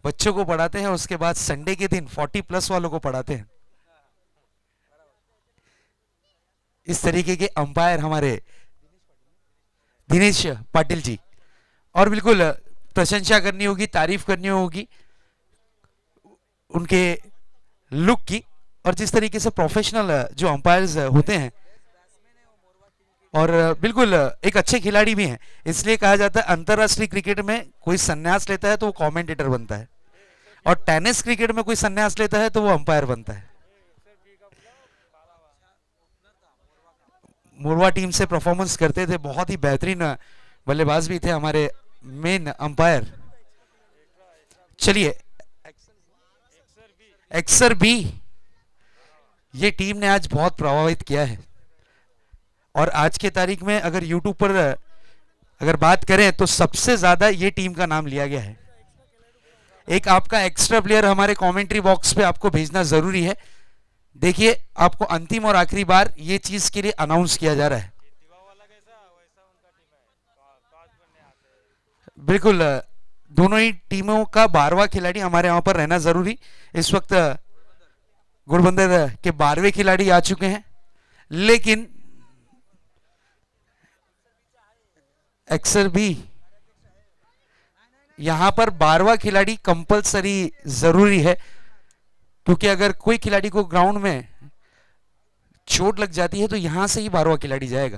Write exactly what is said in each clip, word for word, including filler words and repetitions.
बच्चों को पढ़ाते हैं, उसके बाद संडे के दिन फोर्टी प्लस वालों को पढ़ाते हैं। इस तरीके के अंपायर हमारे दिनेश पाटिल जी, और बिल्कुल प्रशंसा करनी होगी, तारीफ करनी होगी उनके लुक की, और जिस तरीके से प्रोफेशनल जो अंपायर्स होते हैं, और बिल्कुल एक अच्छे खिलाड़ी भी हैं। इसलिए कहा जाता है अंतरराष्ट्रीय क्रिकेट में कोई संन्यास लेता है तो वो कमेंटेटर बनता है, और टेनिस क्रिकेट में कोई संन्यास लेता है तो वो अंपायर बनता है। मोरवा टीम से परफॉर्मेंस करते थे, बहुत ही बेहतरीन बल्लेबाज भी थे हमारे मेन अंपायर। चलिए, एक्सर बी, ये टीम ने आज बहुत प्रभावित किया है, और आज के तारीख में अगर यूट्यूब पर अगर बात करें तो सबसे ज्यादा ये टीम का नाम लिया गया है। एक आपका एक्स्ट्रा प्लेयर हमारे कमेंट्री बॉक्स पे आपको भेजना जरूरी है। देखिए, आपको अंतिम और आखिरी बार ये चीज के लिए अनाउंस किया जा रहा है। बिल्कुल, दोनों ही टीमों का बारहवां खिलाड़ी हमारे यहाँ पर रहना जरूरी। इस वक्त गुड़बंदर के बारहवें खिलाड़ी आ चुके हैं, लेकिन एक्सर भी यहां पर बारहवां खिलाड़ी कंपलसरी जरूरी है, क्योंकि अगर कोई खिलाड़ी को ग्राउंड में चोट लग जाती है तो यहां से ही बारहवां खिलाड़ी जाएगा।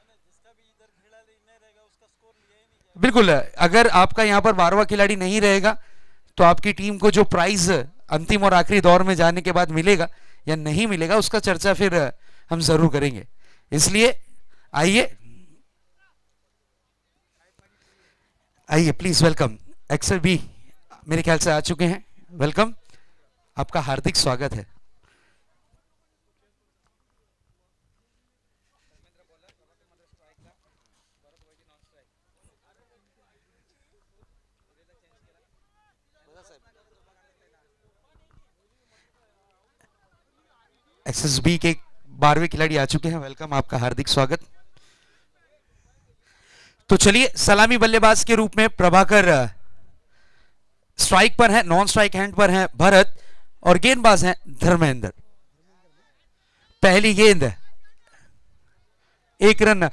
बिल्कुल, अगर आपका यहां पर बारहवां खिलाड़ी नहीं रहेगा तो आपकी टीम को जो प्राइज अंतिम और आखिरी दौर में जाने के बाद मिलेगा या नहीं मिलेगा, उसका चर्चा फिर हम जरूर करेंगे। इसलिए आइए आइए प्लीज वेलकम एक्सर बी, मेरे ख्याल से आ चुके हैं। वेलकम, आपका हार्दिक स्वागत है। एक्सेस बी के बारहवें खिलाड़ी आ चुके हैं। वेलकम, आपका हार्दिक स्वागत। तो चलिए, सलामी बल्लेबाज के रूप में प्रभाकर स्ट्राइक पर है, नॉन स्ट्राइक हैंड पर है भरत, और गेंदबाज हैं धर्मेंद्र। पहली गेंद एक रन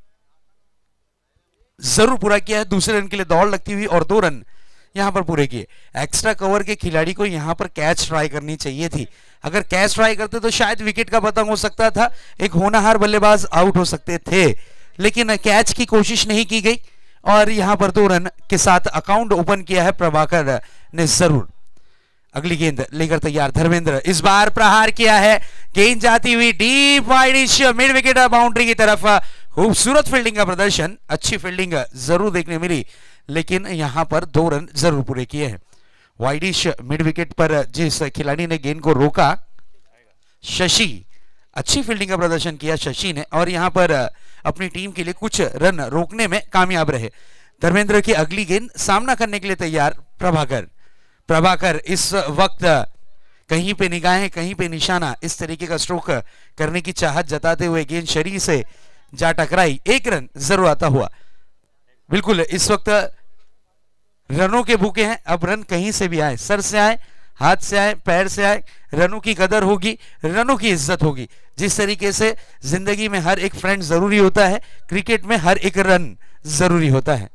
जरूर पूरा किया है, दूसरे रन के लिए दौड़ लगती हुई, और दो रन यहां पर पूरे किए। एक्स्ट्रा कवर के खिलाड़ी को यहां पर कैच ट्राई करनी चाहिए थी। अगर कैच ट्राई करते तो शायद विकेट का पतंग हो सकता था, एक होनहार बल्लेबाज आउट हो सकते थे, लेकिन कैच की कोशिश नहीं की गई, और यहां पर दो रन के साथ अकाउंट ओपन किया है प्रभाकर ने जरूर। अगली गेंद लेकर तैयार धर्मेंद्र, इस बार प्रहार किया है, गेंद जाती हुई deep wideish mid wicket boundary की तरफ। खूबसूरत फील्डिंग का प्रदर्शन, अच्छी फील्डिंग जरूर देखने मिली, लेकिन यहां पर दो रन जरूर पूरे किए हैं। वाइडिश मिड विकेट पर जिस खिलाड़ी ने गेंद को रोका, शशि, अच्छी फील्डिंग का प्रदर्शन किया शशि ने, और यहां पर अपनी टीम के लिए कुछ रन रोकने में कामयाब रहे। धर्मेंद्र की अगली गेंद सामना करने के लिए तैयार प्रभाकर। प्रभाकर इस वक्त कहीं पे निगाहें कहीं पे निशाना, इस तरीके का स्ट्रोक करने की चाहत जताते हुए गेंद शरीर से जा टकराई, एक रन जरूर आता हुआ। बिल्कुल, इस वक्त रनों के भूखे हैं। अब रन कहीं से भी आए, सर से आए, हाथ से आए, पैर से आए, रनों की कदर होगी, रनों की इज्जत होगी। जिस तरीके से जिंदगी में हर एक फ्रेंड जरूरी होता है, क्रिकेट में हर एक रन जरूरी होता है।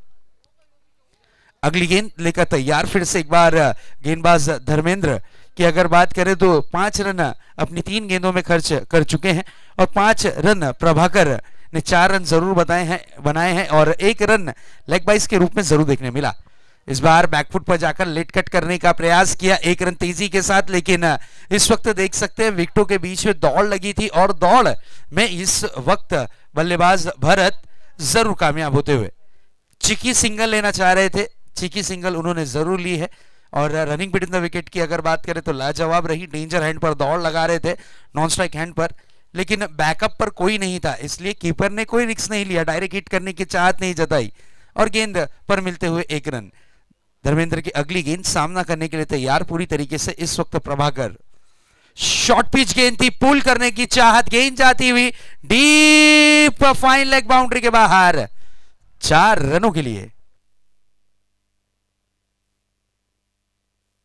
अगली गेंद लेकर तैयार फिर से एक बार गेंदबाज धर्मेंद्र की अगर बात करें तो पांच रन अपनी तीन गेंदों में खर्च कर चुके हैं, और पांच रन प्रभाकर ने चार रन जरूर बताए हैं बनाए हैं और एक रन लेग बाइस के रूप में जरूर देखने मिला। इस बार बैकफुट पर जाकर लेट कट करने का प्रयास किया, एक रन तेजी के साथ, लेकिन इस वक्त देख सकते हैं विकेटों के बीच में दौड़ लगी थी, और दौड़ में इस वक्त बल्लेबाज भरत जरूर कामयाब होते हुए चिकी सिंगल लेना चाह रहे थे। चिकी सिंगल उन्होंने जरूर ली है, और रनिंग बिटवीन द विकेट की अगर बात करें तो लाजवाब रही। डेंजर हैंड पर दौड़ लगा रहे थे, नॉन स्ट्राइक हैंड पर, लेकिन बैकअप पर कोई नहीं था, इसलिए कीपर ने कोई रिस्क नहीं लिया, डायरेक्ट हिट करने की चाहत नहीं जताई, और गेंद पर मिलते हुए एक रन। धर्मेंद्र की अगली गेंद सामना करने के लिए तैयार पूरी तरीके से इस वक्त प्रभाकर। शॉर्ट पिच गेंद थी, पुल करने की चाहत, गेंद जाती हुई डीप फाइन लेग बाउंड्री के बाहर, चार रनों के लिए।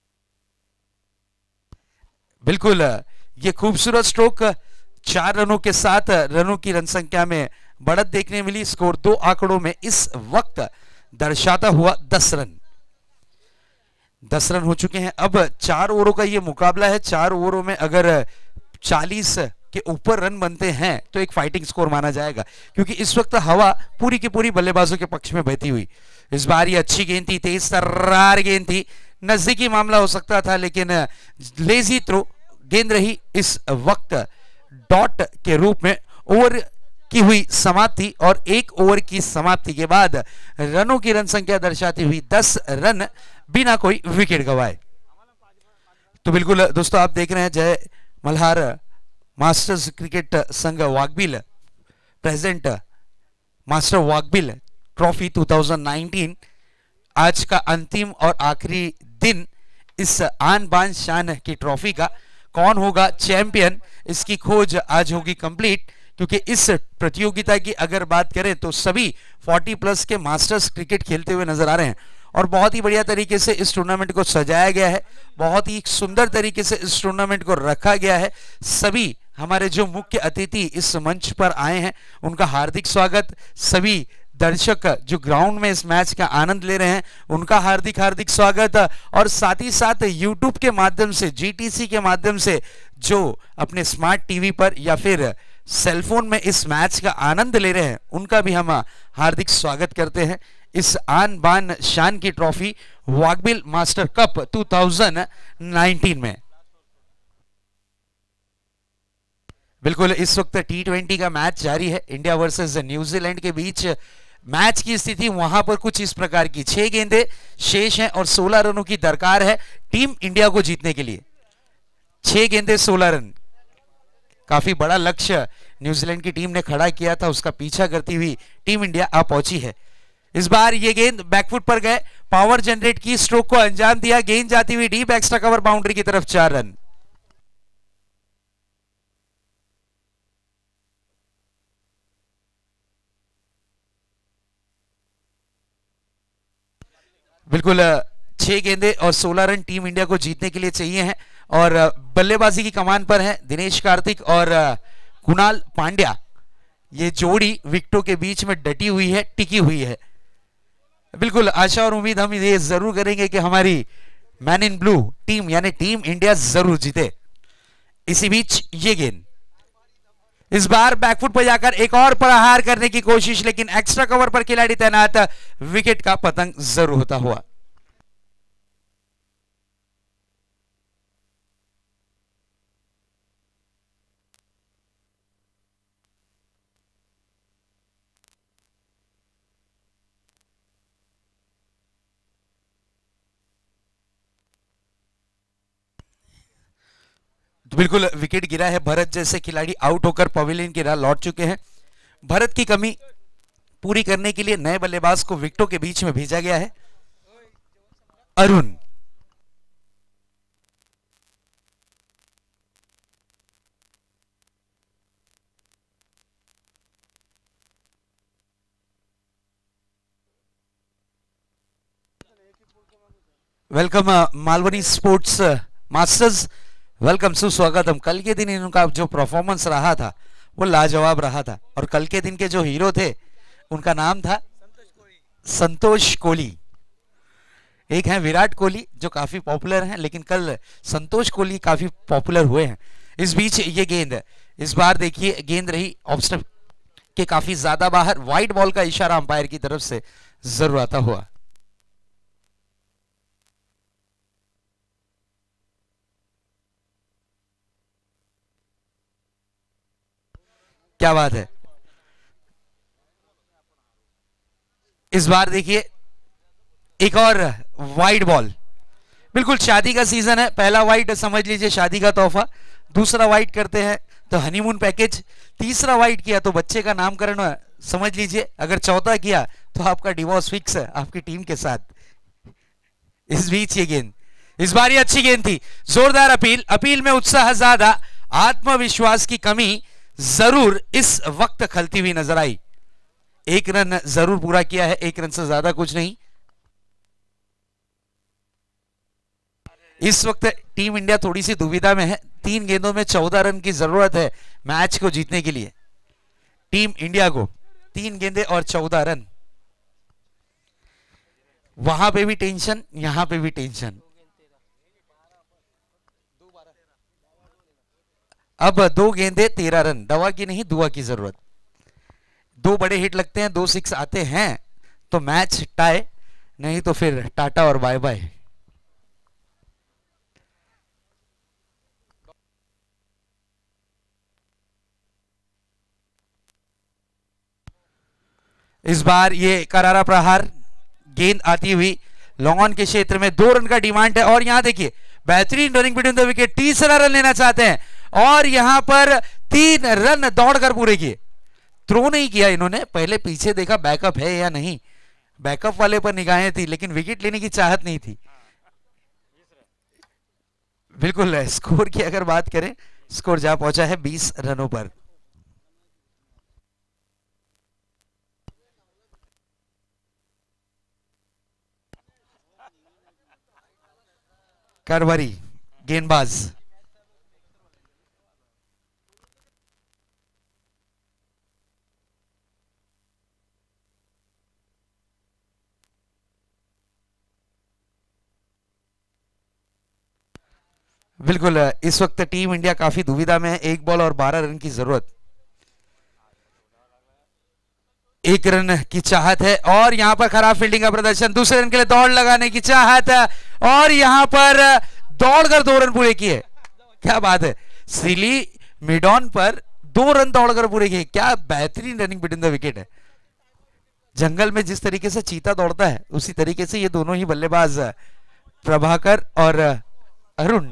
बिल्कुल ये खूबसूरत स्ट्रोक, चार रनों के साथ रनों की रन संख्या में बढ़त देखने मिली। स्कोर दो आंकड़ों में इस वक्त दर्शाता हुआ दस रन। दस रन हो चुके हैं। अब चार ओवरों का ये मुकाबला है। चार ओवरों में अगर चालीस के ऊपर रन बनते हैं तो एक फाइटिंग स्कोर माना जाएगा, क्योंकि इस वक्त हवा पूरी की पूरी बल्लेबाजों के पक्ष में बहती हुई। इस बार ये अच्छी गेंद थी, तेज तर्रार गेंद थी, नजदीकी मामला हो सकता था, लेकिन लेजी थ्रो गेंद रही। इस वक्त डॉट के रूप में ओवर की हुई समाप्ति, और एक ओवर की समाप्ति के बाद रनों की रन संख्या दर्शाती हुई दस रन बिना कोई विकेट गवाए। तो बिल्कुल दोस्तों आप देख रहे हैं जय मल्हार मास्टर्स क्रिकेट संघ Waghbil present master Waghbil trophy दो हज़ार उन्नीस, आज का अंतिम और आखिरी दिन इस आन बान शान की ट्रॉफी का। कौन होगा चैंपियन, इसकी खोज आज होगी कंप्लीट, क्योंकि इस प्रतियोगिता की अगर बात करें तो सभी चालीस प्लस के मास्टर्स क्रिकेट खेलते हुए नजर आ रहे हैं, और बहुत ही बढ़िया तरीके से इस टूर्नामेंट को सजाया गया है, बहुत ही सुंदर तरीके से इस टूर्नामेंट को रखा गया है। सभी हमारे जो मुख्य अतिथि इस मंच पर आए हैं उनका हार्दिक स्वागत। सभी दर्शक जो ग्राउंड में इस मैच का आनंद ले रहे हैं उनका हार्दिक हार्दिक स्वागत, और साथ ही साथ यूट्यूब के माध्यम से, जीटीसी के माध्यम से जो अपने स्मार्ट टीवी पर या फिर सेलफोन में इस मैच का आनंद ले रहे हैं उनका भी हम हार्दिक स्वागत करते हैं इस आन बान शान की ट्रॉफी वाघबिल मास्टर कप दो हज़ार उन्नीस में। बिल्कुल इस वक्त टी ट्वेंटी का मैच जारी है इंडिया वर्सेस न्यूजीलैंड के बीच। मैच की स्थिति वहां पर कुछ इस प्रकार की, छह गेंदें शेष हैं और सोलह रनों की दरकार है टीम इंडिया को जीतने के लिए। छह गेंदें सोलह रन, काफी बड़ा लक्ष्य न्यूजीलैंड की टीम ने खड़ा किया था, उसका पीछा करती हुई टीम इंडिया आ पहुंची है। इस बार ये गेंद बैकफुट पर गए, पावर जनरेट की, स्ट्रोक को अंजाम दिया, गेंद जाती हुई डीप एक्स्ट्रा कवर बाउंड्री की तरफ, चार रन। बिल्कुल छह गेंदे और सोलह रन टीम इंडिया को जीतने के लिए चाहिए हैं, और बल्लेबाजी की कमान पर है दिनेश कार्तिक और कुणाल पांड्या। ये जोड़ी विकेटों के बीच में डटी हुई है, टिकी हुई है। बिल्कुल आशा और उम्मीद हम ये जरूर करेंगे कि हमारी मैन इन ब्लू टीम यानी टीम इंडिया जरूर जीते। इसी बीच ये गेंद इस बार बैकफुट पर जाकर एक और प्रहार करने की कोशिश, लेकिन एक्स्ट्रा कवर पर खिलाड़ी तैनात, विकेट का पतंग जरूर होता हुआ। तो बिल्कुल विकेट गिरा है। भरत जैसे खिलाड़ी आउट होकर पवेलियन की राह लौट चुके हैं। भरत की कमी पूरी करने के लिए नए बल्लेबाज को विकेटों के बीच में भेजा गया है, Arun. Welcome Malvani sports masters, welcome, सुस्वागतम। कल के दिन इनका जो परफॉर्मेंस रहा था वो लाजवाब रहा था, और कल के दिन के जो हीरो थे उनका नाम था संतोष कोहली। एक है विराट कोहली जो काफी पॉपुलर हैं, लेकिन कल संतोष कोहली काफी पॉपुलर हुए हैं। इस बीच ये गेंद, इस बार देखिए गेंद रही ऑफ स्टंप के काफी ज्यादा बाहर, वाइड बॉल का इशारा अंपायर की तरफ से जरूर आता हुआ। क्या बात है। इस बार देखिए एक और वाइड बॉल, बिल्कुल शादी का सीजन है, पहला वाइड समझ लीजिए शादी का तोहफा, दूसरा वाइड करते हैं तो हनीमून पैकेज, तीसरा वाइड किया तो बच्चे का नामकरण समझ लीजिए, अगर चौथा किया तो आपका डिवोर्स फिक्स है आपकी टीम के साथ। इस बीच ये गेंद, इस बार ये अच्छी गेंद थी, जोरदार अपील, अपील में उत्साह ज्यादा, आत्मविश्वास की कमी जरूर इस वक्त खलती हुई नजर आई। एक रन जरूर पूरा किया है, एक रन से ज्यादा कुछ नहीं। इस वक्त टीम इंडिया थोड़ी सी दुविधा में है, तीन गेंदों में चौदह रन की जरूरत है मैच को जीतने के लिए। टीम इंडिया को तीन गेंदे और चौदह रन। वहां पे भी टेंशन, यहां पे भी टेंशन। अब दो गेंदे तेरह रन, दवा की नहीं दुआ की जरूरत। दो बड़े हिट लगते हैं, दो सिक्स आते हैं तो मैच टाई, नहीं तो फिर टाटा और बाय बाय। इस बार ये करारा प्रहार, गेंद आती हुई लॉन्ग ऑन के क्षेत्र में, दो रन का डिमांड है। और यहां देखिए बेहतरीन रनिंग बिटवीन द विकेट, तीसरा रन लेना चाहते हैं और यहां पर तीन रन दौड़कर पूरे किए। थ्रो नहीं किया इन्होंने, पहले पीछे देखा बैकअप है या नहीं, बैकअप वाले पर निगाहें थी लेकिन विकेट लेने की चाहत नहीं थी। बिल्कुल स्कोर की अगर बात करें, स्कोर जा पहुंचा है बीस रनों पर। करवरी गेंदबाज, बिल्कुल इस वक्त टीम इंडिया काफी दुविधा में है, एक बॉल और बारह रन की जरूरत। एक रन की चाहत है और यहां पर खराब फील्डिंग का प्रदर्शन, दूसरे रन के लिए दौड़ लगाने की चाहत है और यहां पर दौड़कर दो रन पूरे किए। क्या बात है, श्रीली मिडॉन पर दो रन दौड़कर पूरे किए, क्या बेहतरीन रनिंग बिटवीन द विकेट है। जंगल में जिस तरीके से चीता दौड़ता है उसी तरीके से ये दोनों ही बल्लेबाज प्रभाकर और अरुण,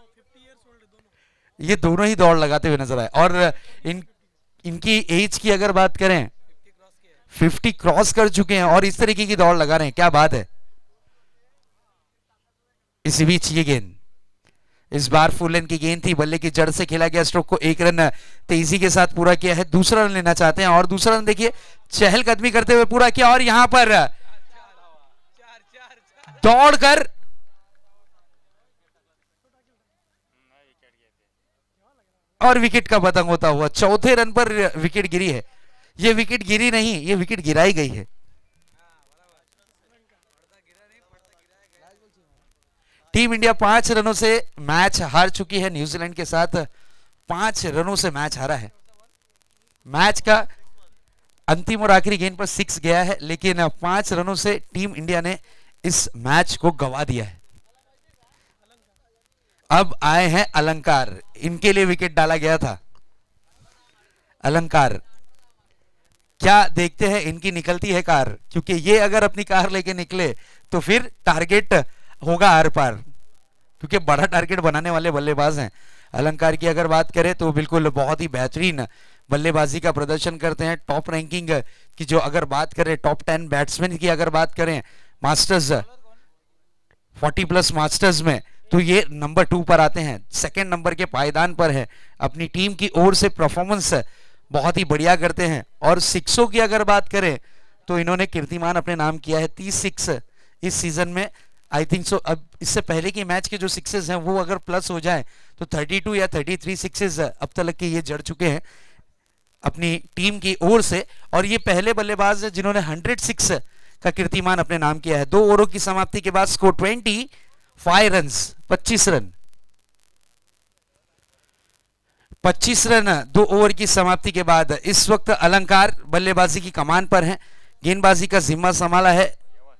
ये दोनों ही दौड़ लगाते हुए नजर आए। और इन इनकी एज की अगर बात करें, फिफ्टी क्रॉस कर चुके हैं और इस तरीके की दौड़ लगा रहे हैं, क्या बात है। इसी बीच ये गेंद, इस बार फुल लेंथ की गेंद थी, बल्ले की जड़ से खेला गया स्ट्रोक को एक रन तेजी के साथ पूरा किया है। दूसरा रन लेना चाहते हैं और दूसरा रन देखिए चहलकदमी करते हुए पूरा किया और यहां पर दौड़कर और विकेट का पतंग होता हुआ चौथे रन पर विकेट गिरी है। ये विकेट गिरी नहीं, ये विकेट गिराई गई है। टीम इंडिया पांच रनों से मैच हार चुकी है न्यूजीलैंड के साथ, पांच रनों से मैच हारा है। मैच का अंतिम और आखिरी गेंद पर सिक्स गया है लेकिन पांच रनों से टीम इंडिया ने इस मैच को गंवा दिया है। अब आए हैं अलंकार, इनके लिए विकेट डाला गया था। अलंकार, क्या देखते हैं इनकी निकलती है कार, क्योंकि ये अगर अपनी कार लेके निकले तो फिर टारगेट होगा आर पार, क्योंकि बड़ा टारगेट बनाने वाले बल्लेबाज हैं। अलंकार की अगर बात करें तो बिल्कुल बहुत ही बेहतरीन बल्लेबाजी का प्रदर्शन करते हैं। टॉप रैंकिंग की जो अगर बात करें, टॉप टेन बैट्समैन की अगर बात करें मास्टर्स फोर्टी प्लस मास्टर्स में, तो ये नंबर टू पर आते हैं, सेकंड नंबर के पायदान पर है। अपनी टीम की ओर से परफॉर्मेंस बहुत ही बढ़िया करते हैं। और सिक्सों की अगर बात करें तो इन्होंने कीर्तिमान अपने नाम किया है, तीस सिक्स इस सीजन में। आई थिंक सो अब इससे पहले की मैच के जो सिक्सेस हैं वो अगर प्लस हो जाए तो थर्टी टू या थर्टी थ्री सिक्सेस अब तक के ये जड़ चुके हैं अपनी टीम की ओर से। और ये पहले बल्लेबाज है जिन्होंने हंड्रेड सिक्स का कीर्तिमान अपने नाम किया है। दो ओवरों की समाप्ति के बाद स्कोर ट्वेंटी फाइव रन, पच्चीस रन पच्चीस रन दो ओवर की समाप्ति के बाद। इस वक्त अलंकार बल्लेबाजी की कमान पर हैं, गेंदबाजी का जिम्मा संभाला है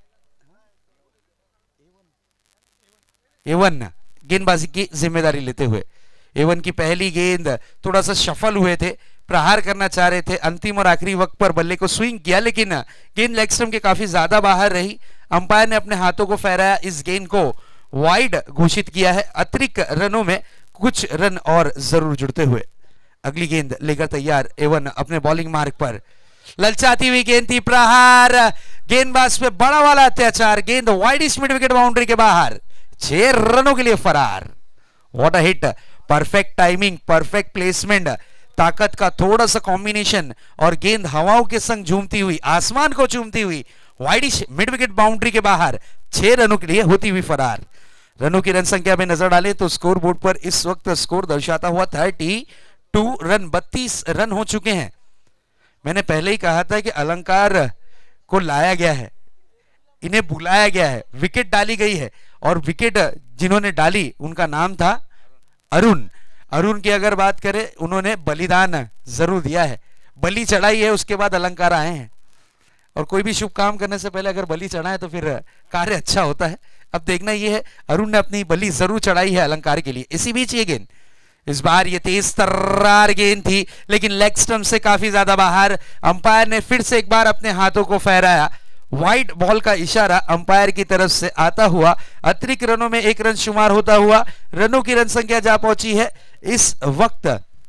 एवन, गेंदबाजी की जिम्मेदारी लेते हुए। एवन की पहली गेंद थोड़ा सा सफल हुए थे, प्रहार करना चाह रहे थे, अंतिम और आखिरी वक्त पर बल्ले को स्विंग किया लेकिन गेंद लेग स्टंप के काफी ज्यादा बाहर रही। अंपायर ने अपने हाथों को फहराया, इस गेंद को वाइड घोषित किया है। अतिरिक्त रनों में कुछ रन और जरूर जुड़ते हुए अगली गेंद लेकर तैयार एवन अपने बॉलिंग मार्ग पर। ललचाती हुई गेंद थी, प्रहार, गेंदबाज पे बड़ा वाला अत्याचार, गेंद वाइड मिड विकेट बाउंड्री के बाहर, छह रनों के लिए फरार। What a hit, perfect timing, perfect placement, ताकत का थोड़ा सा कॉम्बिनेशन और गेंद हवाओं के संग झूमती हुई, आसमान को चूमती हुई वाइडिश मिड विकेट बाउंड्री के बाहर, छह रनों के लिए होती हुई फरार। रनों की रन संख्या में नजर डालें तो स्कोर बोर्ड पर इस वक्त स्कोर दर्शाता हुआ थर्टी टू रन, बत्तीस रन हो चुके हैं। मैंने पहले ही कहा था कि अलंकार को लाया गया है, इन्हें बुलाया गया है, विकेट डाली गई है और विकेट जिन्होंने डाली उनका नाम था अरुण। अरुण की अगर बात करें, उन्होंने बलिदान जरूर दिया है, बलि चढ़ाई है, उसके बाद अलंकार आए हैं। और कोई भी शुभ काम करने से पहले अगर बलि चढ़ाए तो फिर कार्य अच्छा होता है। अब देखना यह है, अरुण ने अपनी बलि जरूर चढ़ाई है अलंकार के लिए। इसी बीच ये गेंद, इस बार ये तेज तर्रार गेंद थी लेकिन लेग स्टंप से काफी ज्यादा बाहर। अंपायर ने फिर से एक बार अपने हाथों को फहराया, व्हाइट बॉल का इशारा अंपायर की तरफ से आता हुआ अतिरिक्त रनों में एक रन शुमार होता हुआ रनों की रन संख्या जा पहुंची है इस वक्त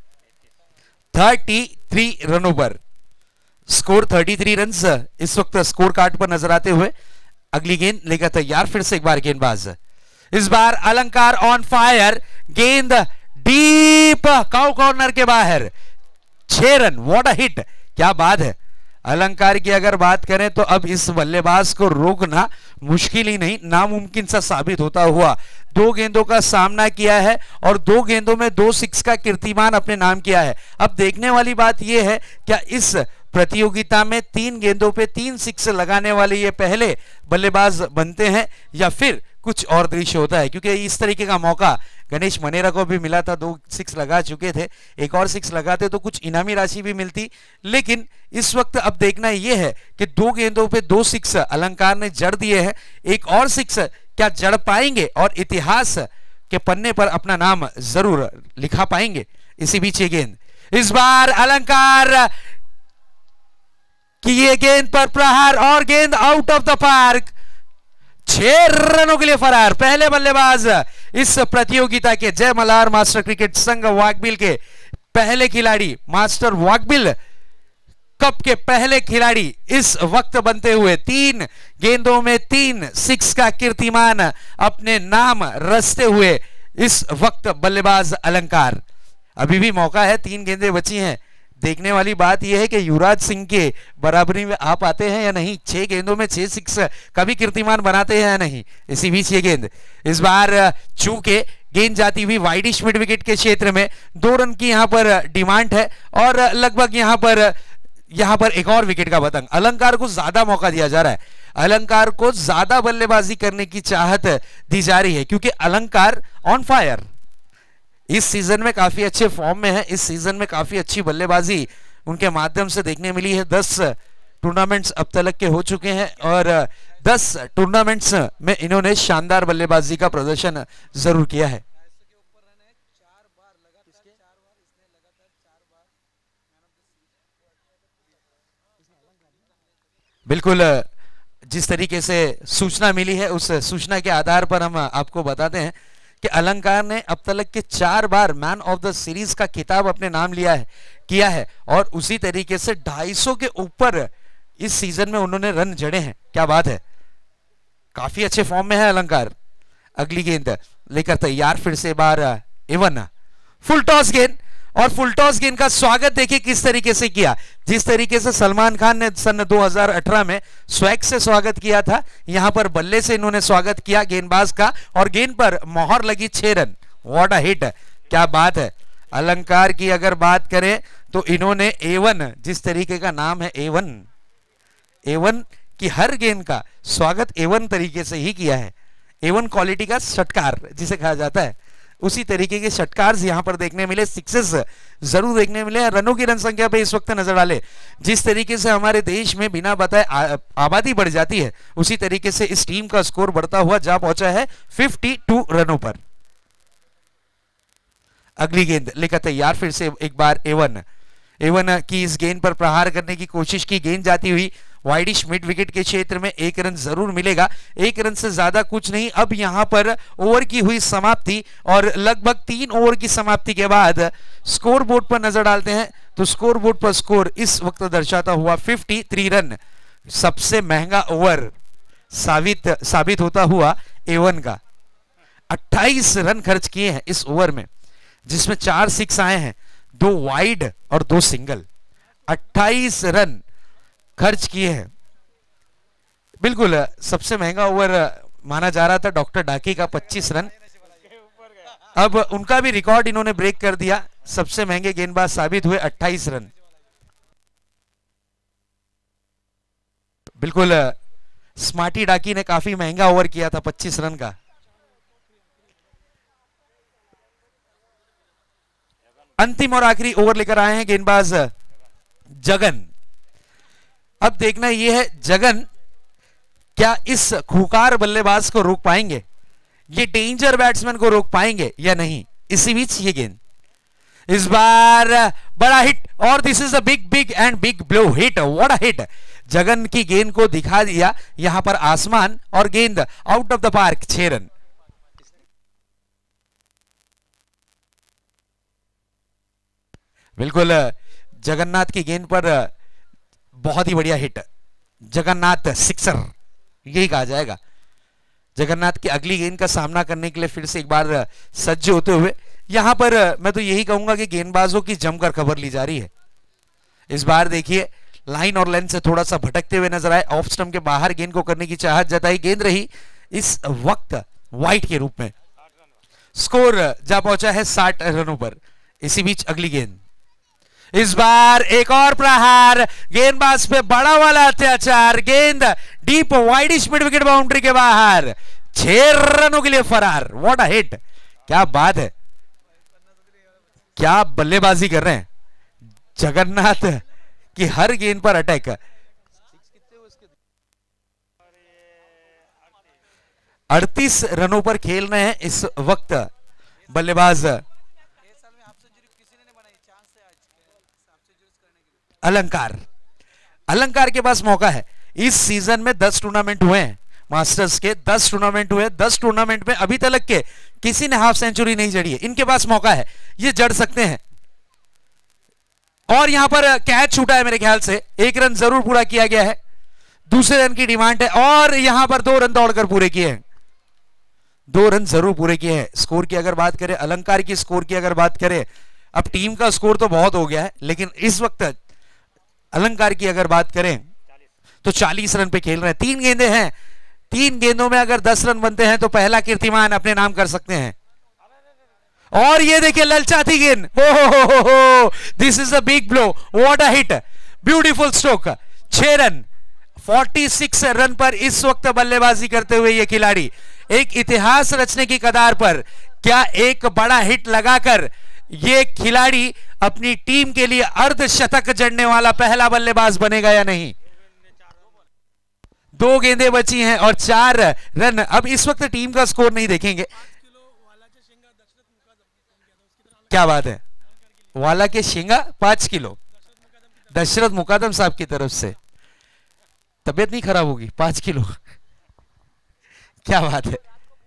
तैंतीस रनों पर। स्कोर तैंतीस रन इस वक्त स्कोर कार्ड पर नजर आते हुए। अगली गेंद लेकर तैयार फिर से एक बार गेंदबाज, इस बार अलंकार ऑन फायर, गेंद डीप काउ कॉर्नर के बाहर, छह रन, व्हाट अ हिट, क्या बात है। अलंकार की अगर बात करें तो अब इस बल्लेबाज को रोकना मुश्किल ही नहीं, नामुमकिन सा साबित होता हुआ दो गेंदों का सामना किया है और दो गेंदों में दो सिक्स का कीर्तिमान अपने नाम किया है। अब देखने वाली बात यह है, क्या इस प्रतियोगिता में तीन गेंदों पे तीन सिक्स लगाने वाले ये पहले बल्लेबाज बनते हैं या फिर कुछ और दृश्य होता है, क्योंकि इस तरीके का मौका गणेश मनेरा को भी मिला था, दो सिक्स लगा चुके थे, एक और सिक्स लगाते तो कुछ इनामी राशि भी मिलती। लेकिन इस वक्त अब देखना यह है कि दो गेंदों पे दो सिक्स अलंकार ने जड़ दिए हैं, एक और सिक्स क्या जड़ पाएंगे और इतिहास के पन्ने पर अपना नाम जरूर लिखा पाएंगे। इसी बीच ये गेंद, इस बार अलंकार की ये गेंद पर प्रहार और गेंद आउट ऑफ द पार्क, छह रनों के लिए फरार। पहले बल्लेबाज इस प्रतियोगिता के जय मल्हार मास्टर क्रिकेट संघ वाकबिल के पहले खिलाड़ी, मास्टर वाकबिल कप के पहले खिलाड़ी इस वक्त बनते हुए तीन गेंदों में तीन सिक्स का कीर्तिमान अपने नाम रचते हुए इस वक्त बल्लेबाज अलंकार। अभी भी मौका है, तीन गेंदें बची हैं। देखने वाली बात यह है कि युवराज सिंह के बराबरी में आ पाते हैं या नहीं, छह गेंदों में छह सिक्स कभी कीर्तिमान बनाते हैं या नहीं। इसी बीच ये गेंद, इस बार चूंकि गेंद जाती हुई वाइडिश मिड विकेट के क्षेत्र में, दो रन की यहां पर डिमांड है और लगभग यहां पर यहां पर एक और विकेट का पतंग। अलंकार को ज्यादा मौका दिया जा रहा है, अलंकार को ज्यादा बल्लेबाजी करने की चाहत दी जा रही है क्योंकि अलंकार ऑन फायर इस सीजन में काफी अच्छे फॉर्म में है। इस सीजन में काफी अच्छी बल्लेबाजी उनके माध्यम से देखने मिली है। दस टूर्नामेंट्स अब तक के हो चुके हैं और दस टूर्नामेंट्स में इन्होंने शानदार बल्लेबाजी का प्रदर्शन जरूर किया है। बिल्कुल, जिस तरीके से सूचना मिली है उस सूचना के आधार पर हम आपको बताते हैं कि अलंकार ने अब तक के चार बार मैन ऑफ द सीरीज का खिताब अपने नाम लिया है किया है और उसी तरीके से ढाई सौ के ऊपर इस सीजन में उन्होंने रन जड़े हैं। क्या बात है, काफी अच्छे फॉर्म में है अलंकार। अगली गेंद लेकर तैयार फिर से बार एवन, फुल टॉस गेंद और फुल टॉस गेंद का स्वागत देखिए किस तरीके से किया, जिस तरीके से सलमान खान ने सन दो हज़ार अठारह में स्वैग से स्वागत किया था, यहां पर बल्ले से इन्होंने स्वागत किया गेंदबाज का और गेंद पर मोहर लगी छह रन, व्हाट अ हिट, क्या बात है। अलंकार की अगर बात करें तो इन्होंने एवन, जिस तरीके का नाम है एवन, एवन की हर गेंद का स्वागत एवन तरीके से ही किया है। एवन क्वालिटी का षटकार जिसे कहा जाता है, उसी तरीके के षटकार यहां पर देखने मिले, सिक्सेस जरूर देखने मिले। रनों की रन संख्या पे इस वक्त नजर डाले, जिस तरीके से हमारे देश में बिना बताए आबादी बढ़ जाती है उसी तरीके से इस टीम का स्कोर बढ़ता हुआ जा पहुंचा है बावन रनों पर। अगली गेंद लेकर तैयार फिर से एक बार एवन, एवन की इस गेंद पर प्रहार करने की कोशिश की, गेंद जाती हुई वाइडिश मिड विकेट के क्षेत्र में एक रन जरूर मिलेगा, एक रन से ज्यादा कुछ नहीं। अब यहां पर ओवर की हुई समाप्ति और लगभग तीन ओवर की समाप्ति के बाद स्कोर बोर्ड पर नजर डालते हैं तो स्कोर बोर्ड पर स्कोर इस वक्त दर्शाता हुआ तिरेपन रन, सबसे महंगा ओवर साबित साबित होता हुआ एवन का। अट्ठाईस रन खर्च किए हैं इस ओवर में, जिसमें चार सिक्स आए हैं, दो वाइड और दो सिंगल, अट्ठाईस रन खर्च किए हैं। बिल्कुल सबसे महंगा ओवर माना जा रहा था डॉक्टर डाकी का पच्चीस रन, अब उनका भी रिकॉर्ड इन्होंने ब्रेक कर दिया, सबसे महंगे गेंदबाज साबित हुए अट्ठाईस रन। बिल्कुल स्मार्टी डाकी ने काफी महंगा ओवर किया था पच्चीस रन का। अंतिम और आखिरी ओवर लेकर आए हैं गेंदबाज जगन। अब देखना यह है जगन क्या इस खूंखार बल्लेबाज को रोक पाएंगे, ये डेंजर बैट्समैन को रोक पाएंगे या नहीं। इसी बीच ये गेंद इस बार बड़ा हिट, और this is a big big and big blow hit, what a hit. Jagan की गेंद को दिखा दिया यहां पर आसमान, और गेंद आउट ऑफ द पार्क, छह रन। बिल्कुल जगन्नाथ की गेंद पर बहुत ही बढ़िया हिट, जगन्नाथ सिक्सर यही कहा जाएगा। जगन्नाथ की अगली गेंद का सामना करने के लिए फिर से एक बार सज्ज होते हुए यहां पर मैं तो यही कहूंगा कि गेंदबाजों की जमकर खबर ली जा रही है। इस बार देखिए लाइन और लेंथ से थोड़ा सा भटकते हुए नजर आए, ऑफ स्टंप के बाहर गेंद को करने की चाहत जताई, गेंद रही इस वक्त वाइट के रूप में। स्कोर जा पहुंचा है साठ रनों पर। इसी बीच अगली गेंद, इस बार एक और प्रहार, गेंदबाज पे बड़ा वाला अत्याचार, गेंद deep wideish mid wicket boundary के बाहर, छह रनों के लिए फरार। व्हाट अ हिट, क्या बात है, क्या बल्लेबाजी कर रहे हैं जगन्नाथ की हर गेंद पर अटैक। अड़तीस रनों पर खेल रहे हैं इस वक्त बल्लेबाज अलंकार। अलंकार के पास मौका है, इस सीजन में दस टूर्नामेंट हुए हैं मास्टर्स के, दस टूर्नामेंट हुए, दस टूर्नामेंट में अभी तक के किसी ने हाफ सेंचुरी नहीं जड़ी है। इनके पास मौका है, ये जड़ सकते हैं। और यहां पर कैच छूटा है मेरे ख्याल से, एक रन जरूर पूरा किया गया है, दूसरे रन की डिमांड है, और यहां पर दो रन दौड़कर पूरे किए हैं, दो रन जरूर पूरे किए हैं। स्कोर की अगर बात करें, अलंकार की स्कोर की अगर बात करें, अब टीम का स्कोर तो बहुत हो गया है, लेकिन इस वक्त अलंकार की अगर बात करें तो चालीस रन पे खेल रहे हैं। तीन गेंदे हैं, तीन गेंदों में अगर दस रन बनते हैं तो पहला कीर्तिमान अपने नाम कर सकते हैं। और ये देखिए ललचाती गेंद, हो this is a big blow, what a hit, beautiful stroke, छह रन, छियालीस रन पर इस वक्त बल्लेबाजी करते हुए ये खिलाड़ी एक इतिहास रचने की कगार पर। क्या एक बड़ा हिट लगाकर ये खिलाड़ी अपनी टीम के लिए अर्धशतक जड़ने वाला पहला बल्लेबाज बनेगा या नहीं। दो गेंदें बची हैं और चार रन। अब इस वक्त टीम का स्कोर नहीं देखेंगे। क्या बात है, वाला के शेंगा पांच किलो दशरथ मुकादम साहब की तरफ से। तबीयत नहीं खराब होगी, पांच किलो क्या बात है।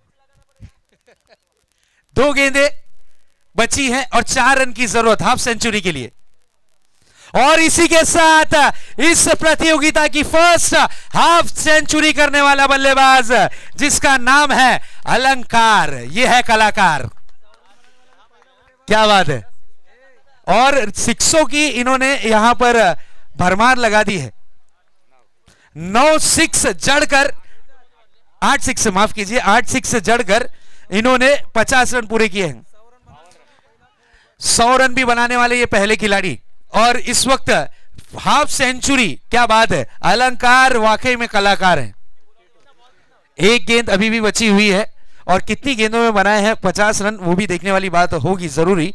दो गेंदें बची हैं और चार रन की जरूरत हाफ सेंचुरी के लिए। और इसी के साथ इस प्रतियोगिता की फर्स्ट हाफ सेंचुरी करने वाला बल्लेबाज जिसका नाम है अलंकार, यह है कलाकार। क्या बात है। और सिक्सों की इन्होंने यहां पर भरमार लगा दी है। नौ सिक्स जड़कर, आठ सिक्स माफ कीजिए, आठ सिक्स जड़कर इन्होंने पचास रन पूरे किए हैं। सौ रन भी बनाने वाले ये पहले खिलाड़ी, और इस वक्त हाफ सेंचुरी, क्या बात है। अलंकार वाकई में कलाकार है। एक गेंद अभी भी बची हुई है और कितनी गेंदों में बनाए हैं पचास रन, वो भी देखने वाली बात होगी जरूरी।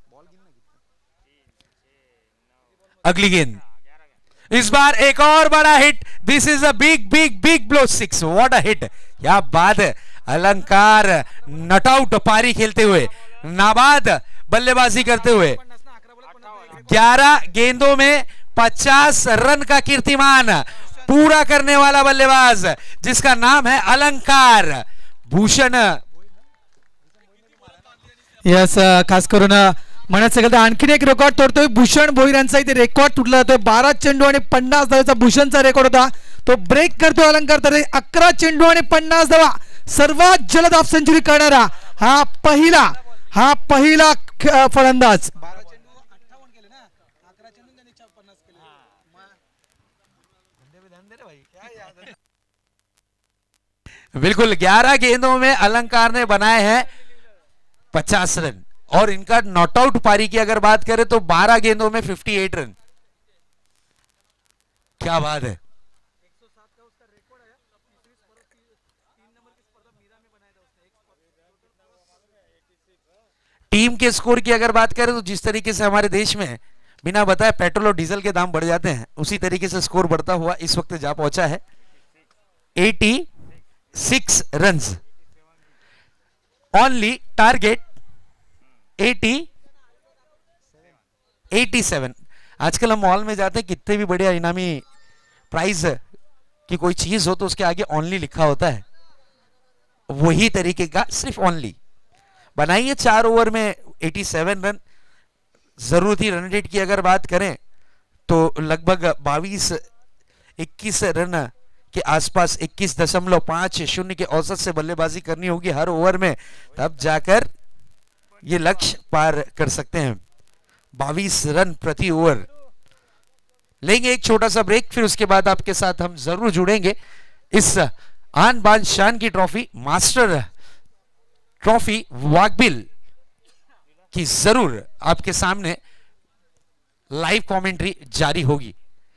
अगली गेंद, इस बार एक और बड़ा hit, this is a big big big blow six, what a hit, क्या बात है। अलंकार नट आउट पारी खेलते हुए, नाबाद बल्लेबाजी करते हुए ग्यारह गेंदों में पचास रन का कीर्तिमान पूरा करने वाला बल्लेबाज जिसका नाम है अलंकार भूषण। यस, खास करून म्हणायचं गेलं तर आणखीन एक रेकॉर्ड तोडतोय भूषण भोईर यांचा इथे रेकॉर्ड तुटला जातोय। बारा चेंडू आणि पन्नास धावाचा भूषणचा रेकॉर्ड होता, तो ब्रेक करतोय अलंकार। तर अकरा चेंडू आणि पन्नास धावा सर्वात जलद हाफ सेंचुरी करणारा हा पहिला हा पहिला फलंदाज। बिल्कुल, ग्यारह गेंदों में अलंकार ने बनाए हैं पचास रन, और इनका नॉट आउट पारी की अगर बात करें तो बारह गेंदों में अट्ठावन रन। क्या बात है। टीम के स्कोर की अगर बात करें तो जिस तरीके से हमारे देश में बिना बताए पेट्रोल और डीजल के दाम बढ़ जाते हैं, उसी तरीके से स्कोर बढ़ता हुआ इस वक्त जा पहुंचा है छियासी रन्स। ओनली टारगेट अस्सी सत्तासी। आजकल हम मॉल में जाते हैं, कितने भी बढ़िया इनामी प्राइस की कोई चीज हो तो उसके आगे ओनली लिखा होता है, वही तरीके का सिर्फ ओनली बनाइए। चार ओवर में सत्तासी रन जरूरती रन रेट की अगर बात करें तो लगभग बाईस इक्कीस रन के आसपास, इक्कीस दशमलव पांच शून्य के औसत से बल्लेबाजी करनी होगी हर ओवर में, तब जाकर ये लक्ष्य पार कर सकते हैं। बाईस रन प्रति ओवर। लेंगे एक छोटा सा ब्रेक, फिर उसके बाद आपके साथ हम जरूर जुड़ेंगे इस आन बान शान की ट्रॉफी मास्टर ट्रॉफी वाकबिल की जरूर आपके सामने लाइव कमेंट्री जारी होगी।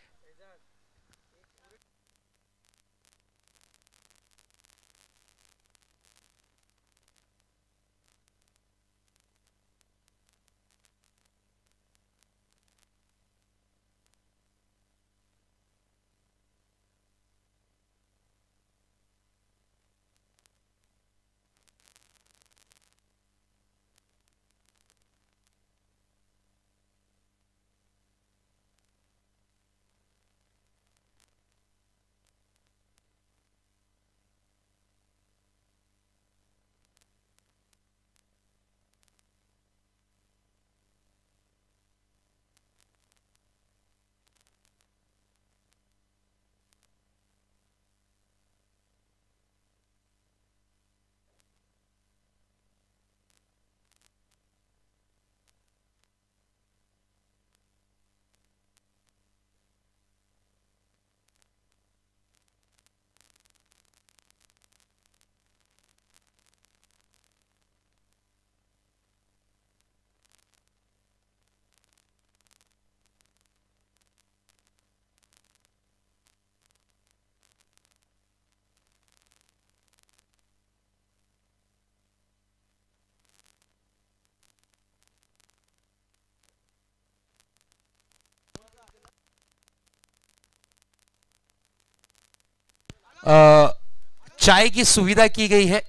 चाय की सुविधा की गई है,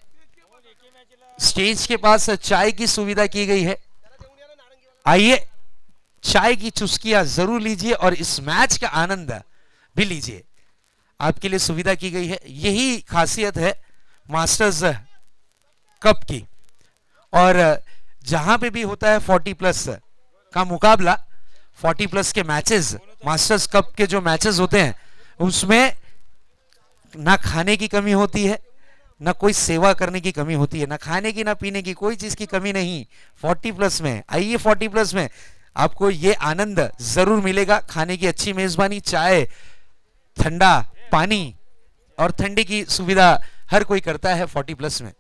स्टेज के पास चाय की सुविधा की गई है। आइए चाय की चुस्कियां जरूर लीजिए और इस मैच का आनंद भी लीजिए, आपके लिए सुविधा की गई है। यही खासियत है मास्टर्स कप की। और जहां पे भी होता है चालीस प्लस का मुकाबला, चालीस प्लस के मैचेस, मास्टर्स कप के जो मैचेस होते हैं उसमें ना खाने की कमी होती है, ना कोई सेवा करने की कमी होती है, ना खाने की ना पीने की, कोई चीज की कमी नहीं। चालीस प्लस में आइए, चालीस प्लस में आपको ये आनंद जरूर मिलेगा। खाने की अच्छी मेजबानी, चाय, ठंडा पानी और ठंडे की सुविधा हर कोई करता है चालीस प्लस में।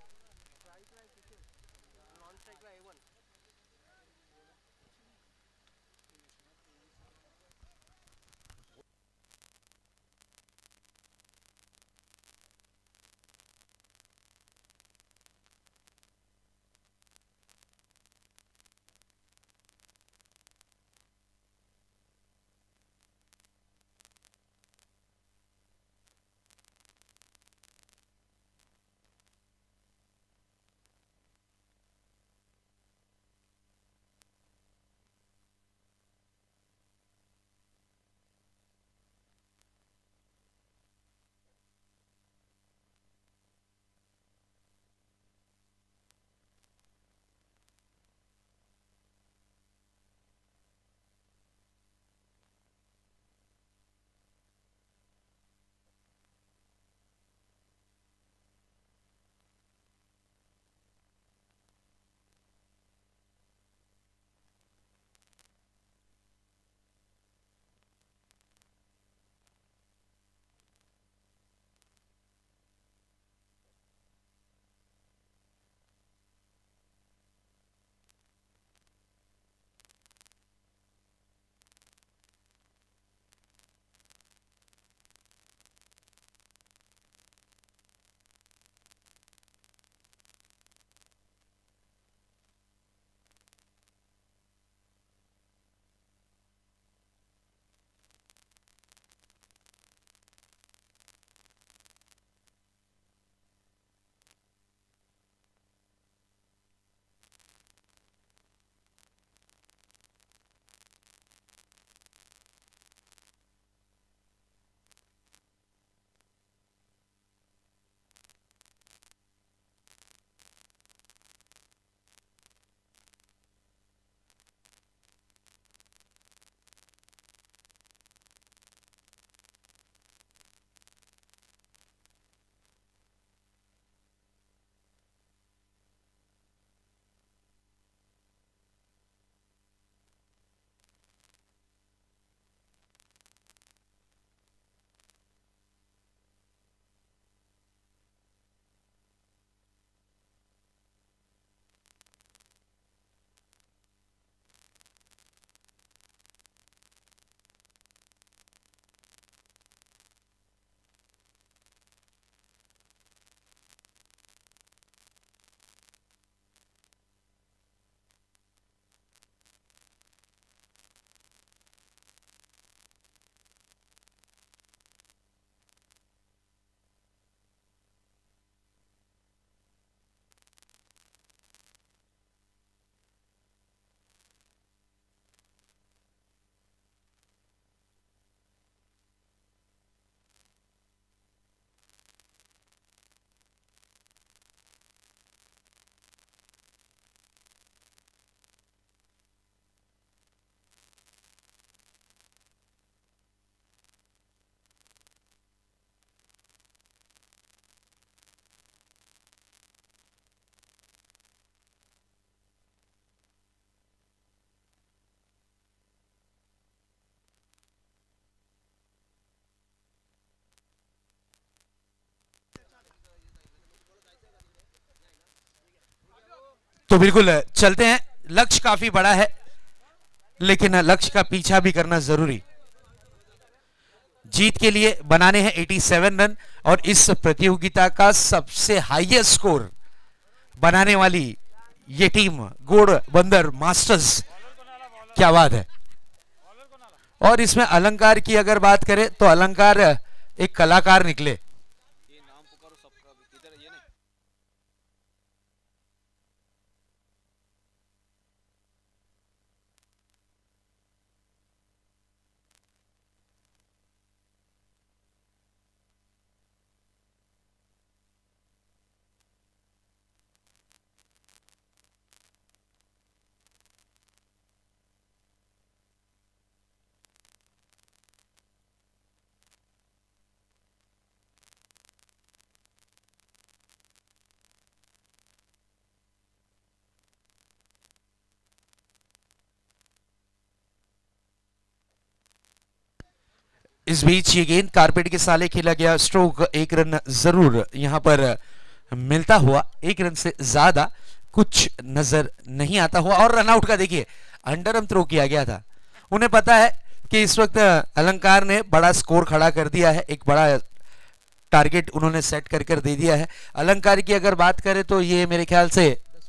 तो बिल्कुल चलते हैं, लक्ष्य काफी बड़ा है लेकिन लक्ष्य का पीछा भी करना जरूरी। जीत के लिए बनाने हैं सत्तासी रन और इस प्रतियोगिता का सबसे हाईएस्ट स्कोर बनाने वाली ये टीम घोड़बंदर मास्टर्स। क्या बात है। और इसमें अलंकार की अगर बात करें तो अलंकार एक कलाकार निकले। इस बीच ये गेंद कारपेट के साले खेला गया, स्ट्रोक एक रन जरूर यहां पर मिलता हुआ, एक रन से ज्यादा कुछ नजर नहीं आता हुआ। और रनआउट का देखिए अंडर आर्म थ्रो किया गया था। उन्हें पता है कि इस वक्त अलंकार ने बड़ा स्कोर खड़ा कर दिया है, एक बड़ा टारगेट उन्होंने सेट कर कर दे दिया है। अलंकार की अगर बात करें तो ये मेरे ख्याल से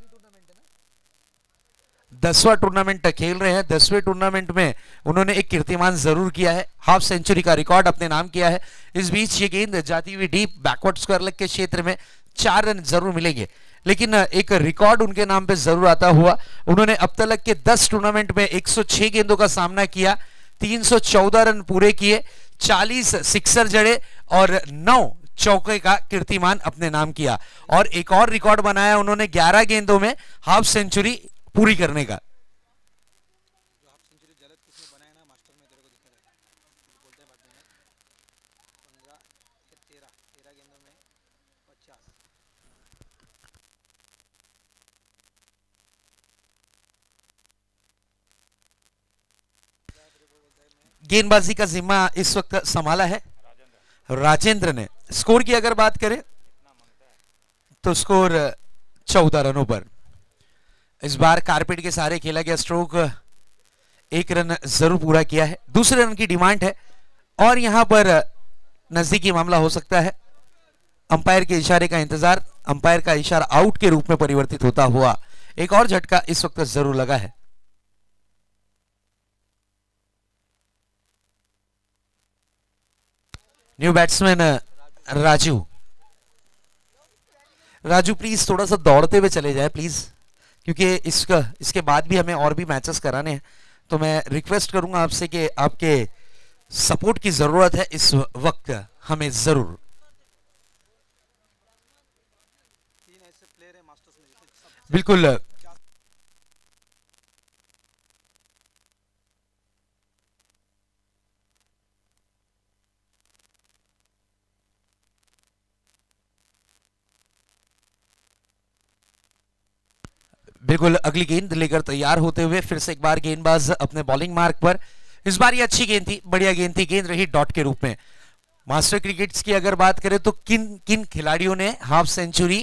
दसवां टूर्नामेंट खेल रहे हैं। दसवें टूर्नामेंट में उन्होंने एक कीर्तिमान जरूर किया है, हाफ सेंचुरी का रिकॉर्ड अपने नाम किया है। इस बीच ये गेंद जाती हुई डीप बैकवर्ड स्क्वायर लेग के क्षेत्र में चार रन जरूर मिलेंगे लेकिन एक रिकॉर्ड उनके नाम पे जरूर आता हुआ। उन्होंने अब तक के दस टूर्नामेंट में एक सौ छह गेंदों का सामना किया, तीन सौ चौदह रन पूरे किए, चालीस सिक्सर जड़े और नौ चौके का कीर्तिमान अपने नाम किया। और एक और रिकॉर्ड बनाया उन्होंने ग्यारह गेंदों में हाफ सेंचुरी पूरी करने का। गेंदबाजी का जिम्मा इस वक्त संभाला है राजेंद्र ने। स्कोर की अगर बात करें तो स्कोर चौदह रनों पर। इस बार कारपेट के सारे खेला गया, स्ट्रोक एक रन जरूर पूरा किया है, दूसरे रन की डिमांड है और यहां पर नजदीकी मामला हो सकता है। अंपायर के इशारे का इंतजार, अंपायर का इशारा आउट के रूप में परिवर्तित होता हुआ एक और झटका इस वक्त जरूर लगा है। New batsman Raju. Raju please थोड़ा सा दौड़ते हुए चले जाए प्लीज, क्योंकि इसका इसके बाद भी हमें और भी मैचेस कराने हैं। तो मैं रिक्वेस्ट करूंगा आपसे कि आपके सपोर्ट की जरूरत है इस वक्त हमें जरूर। बिल्कुल बिल्कुल अगली गेंद लेकर तैयार होते हुए फिर से एक बार गेंदबाज अपने बॉलिंग मार्क पर। इस बार ये अच्छी गेंद थी, बढ़िया गेंद थी, गेंद रही डॉट के रूप में। मास्टर क्रिकेट्स की अगर बात करें तो किन किन खिलाड़ियों ने हाफ सेंचुरी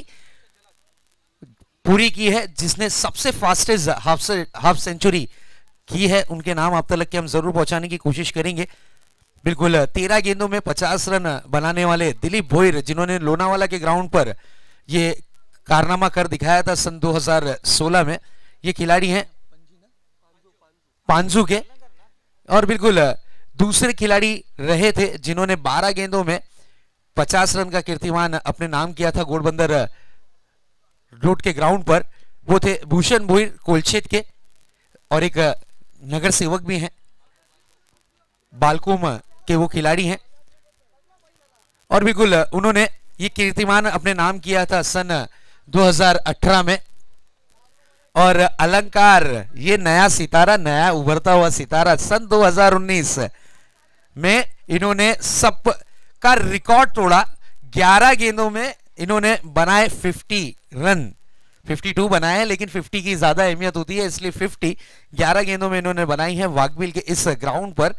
पूरी की है, जिसने सबसे फास्टेस्ट हाफ से हाफ सेंचुरी की है, उनके नाम आप तक के हम जरूर पहुंचाने की कोशिश करेंगे। बिल्कुल तेरह गेंदों में पचास रन बनाने वाले दिलीप भोईर, जिन्होंने लोनावाला के ग्राउंड पर ये कारनामा कर दिखाया था सन दो हज़ार सोलह में। ये खिलाड़ी हैं पांजू के। और बिल्कुल दूसरे खिलाड़ी रहे थे जिन्होंने बारह गेंदों में पचास रन का कीर्तिमान अपने नाम किया था घोड़बंदर रोड के ग्राउंड पर। वो थे भूषण भोईर कोलछेत के और एक नगर सेवक भी हैं, बालकोम के वो खिलाड़ी हैं। और बिल्कुल उन्होंने ये कीर्तिमान अपने नाम किया था सन दो हज़ार अठारह में। और अलंकार ये नया सितारा, नया उभरता हुआ सितारा, सन दो हज़ार उन्नीस में इन्होंने सब का रिकॉर्ड तोड़ा। ग्यारह गेंदों में इन्होंने बनाए पचास रन, बावन बनाए लेकिन पचास की ज्यादा अहमियत होती है, इसलिए पचास ग्यारह गेंदों में इन्होंने बनाई है वाघबिल के इस ग्राउंड पर।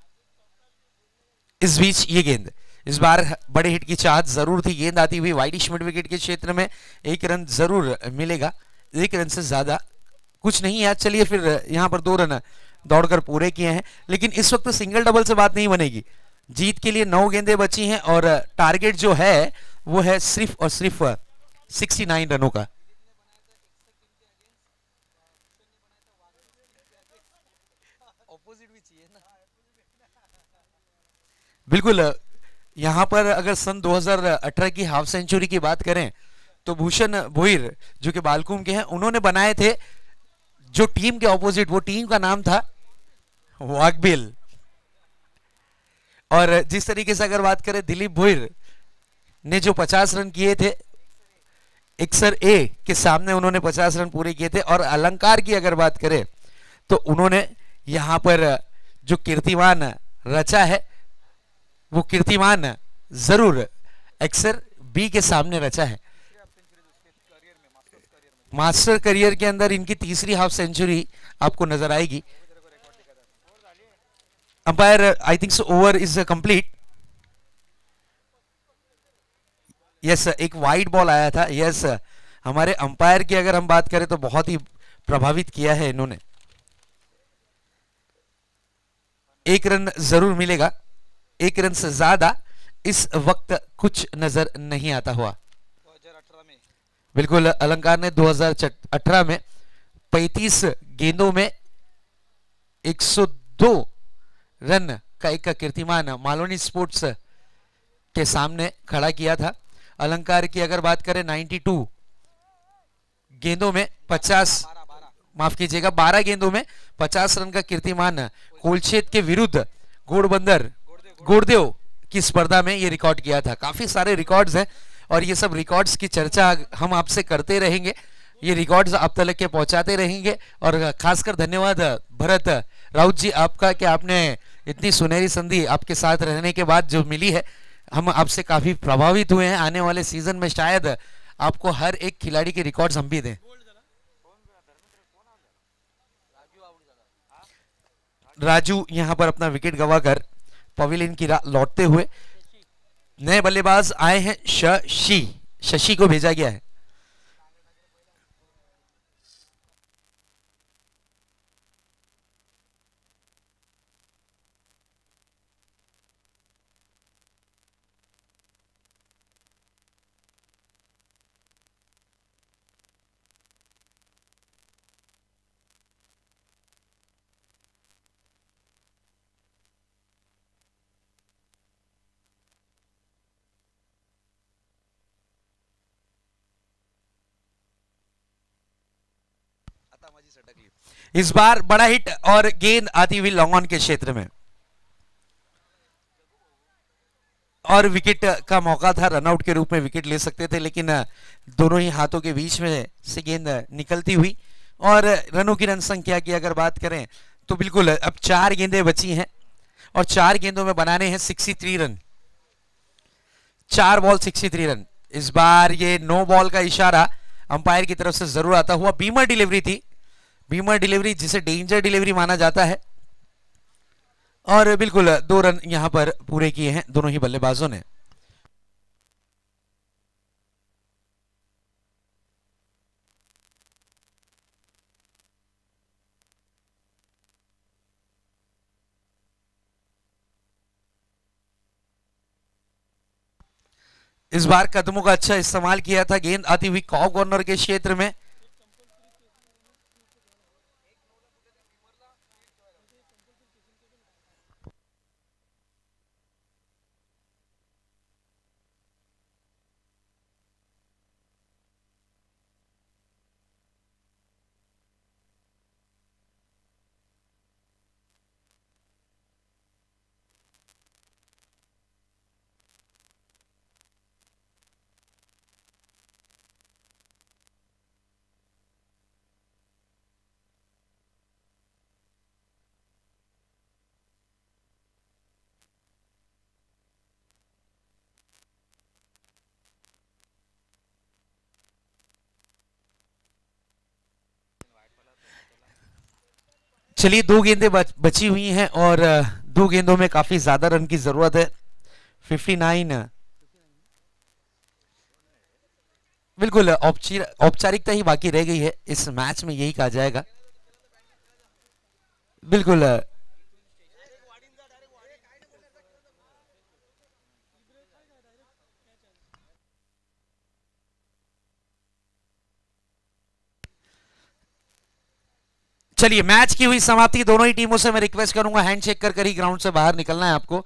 इस बीच ये गेंद इस बार बड़े हिट की चाहत जरूर थी, गेंद आती हुई वाइडिश मिड विकेट के क्षेत्र में, एक रन जरूर मिलेगा। एक रन से ज्यादा कुछ नहीं है। चलिए फिर यहाँ पर दो रन दौड़कर पूरे किए हैं, लेकिन इस वक्त सिंगल डबल से बात नहीं बनेगी। जीत के लिए नौ गेंदें बची हैं और टारगेट जो है वो है सिर्फ और सिर्फ उनहत्तर रनों का। बिल्कुल, यहां पर अगर सन दो हज़ार अठारह की हाफ सेंचुरी की बात करें तो भूषण भोईर जो कि बालकुम के हैं, उन्होंने बनाए थे जो टीम के ऑपोजिट, वो टीम का नाम था वाकबिल। और जिस तरीके से अगर बात करें दिलीप भोईर ने जो पचास रन किए थे एक्सर ए के सामने, उन्होंने पचास रन पूरे किए थे। और अलंकार की अगर बात करें तो उन्होंने यहां पर जो कीर्तिमान रचा है वो कीर्तिमान जरूर एक्सर बी के सामने रचा है। मास्टर करियर के अंदर इनकी तीसरी हाफ सेंचुरी आपको नजर आएगी। Umpire I think so over is complete. Yes, एक वाइड बॉल आया था। यस, हमारे अंपायर की अगर हम बात करें तो बहुत ही प्रभावित किया है इन्होंने। एक रन जरूर मिलेगा, एक रन से ज्यादा इस वक्त कुछ नजर नहीं आता हुआ। बिल्कुल, अलंकार ने दो हज़ार अठारह में पैंतीस गेंदों में एक सौ दो रन का एक कीर्तिमान मालोनी स्पोर्ट्स के सामने खड़ा किया था। अलंकार की अगर बात करें बानवे गेंदों में पचास, माफ कीजिएगा बारह गेंदों में पचास रन का कीर्तिमान कोलछेद के विरुद्ध घोड़बंदर गोड़देव की स्पर्धा में ये रिकॉर्ड किया था। काफी सारे रिकॉर्ड्स हैं और ये सब रिकॉर्ड्स की चर्चा हम आपसे करते रहेंगे, ये रिकॉर्ड्स आप तक के पहुंचाते रहेंगे। और खासकर धन्यवाद भरत राउत जी आपका कि आपने इतनी सुनहरी संधि आपके साथ रहने के बाद जो मिली है, हम आपसे काफी प्रभावित हुए हैं। आने वाले सीजन में शायद आपको हर एक खिलाड़ी के रिकॉर्ड्स हम भी दें। राजू यहां पर अपना विकेट गंवाकर पवेलियन की लौटते हुए, नए बल्लेबाज आए हैं शशि, शशि को भेजा गया है। इस बार बड़ा हिट और गेंद आती हुई लॉन्ग ऑन के क्षेत्र में और विकेट का मौका था, रनआउट के रूप में विकेट ले सकते थे, लेकिन दोनों ही हाथों के बीच में से गेंद निकलती हुई। और रनों की रन संख्या की अगर बात करें तो बिल्कुल अब चार गेंदें बची हैं और चार गेंदों में बनाने हैं तिरसठ रन, चार बॉल तिरसठ रन। इस बार ये नो बॉल का इशारा अंपायर की तरफ से जरूर आता हुआ। बीमर डिलीवरी थी, बीमर डिलीवरी जिसे डेंजर डिलीवरी माना जाता है। और बिल्कुल दो रन यहां पर पूरे किए हैं दोनों ही बल्लेबाजों ने। इस बार कदमों का अच्छा इस्तेमाल किया था, गेंद आती हुई कॉ कॉर्नर के क्षेत्र में। चलिए दो गेंदें बच, बची हुई हैं और दो गेंदों में काफी ज्यादा रन की जरूरत है। उनसठ बिल्कुल औपचारिक औपचारिकता ही बाकी रह गई है इस मैच में, यही कहा जाएगा। बिल्कुल चलिए, मैच की हुई समाप्ति। दोनों ही टीमों से मैं रिक्वेस्ट करूंगा हैंड चेक कर कर ही ग्राउंड से बाहर निकलना है आपको।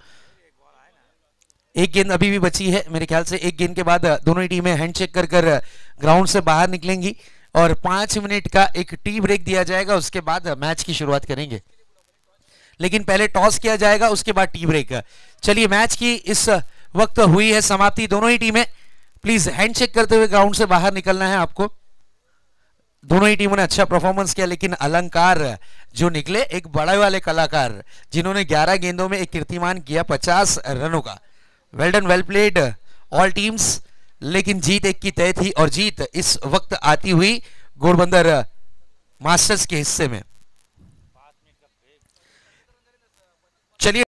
एक गेंद अभी भी बची है, मेरे ख्याल से एक गेंद के बाद दोनों ही टीमें हैंड चेक कर कर ग्राउंड से बाहर निकलेंगी और पांच मिनट का एक टी ब्रेक दिया जाएगा, उसके बाद मैच की शुरुआत करेंगे। लेकिन पहले टॉस किया जाएगा, उसके बाद टी ब्रेक। चलिए, मैच की इस वक्त हुई है समाप्ति। दोनों ही टीमें प्लीज हैंड चेक करते हुए ग्राउंड से बाहर निकलना है आपको। दोनों ही टीमों ने अच्छा परफॉर्मेंस किया, लेकिन अलंकार जो निकले एक बड़े वाले कलाकार, जिन्होंने ग्यारह गेंदों में एक कीर्तिमान किया पचास रनों का। Well done, well played all teams. लेकिन जीत एक की तय थी और जीत इस वक्त आती हुई घोड़बंदर मास्टर्स के हिस्से में। चलिए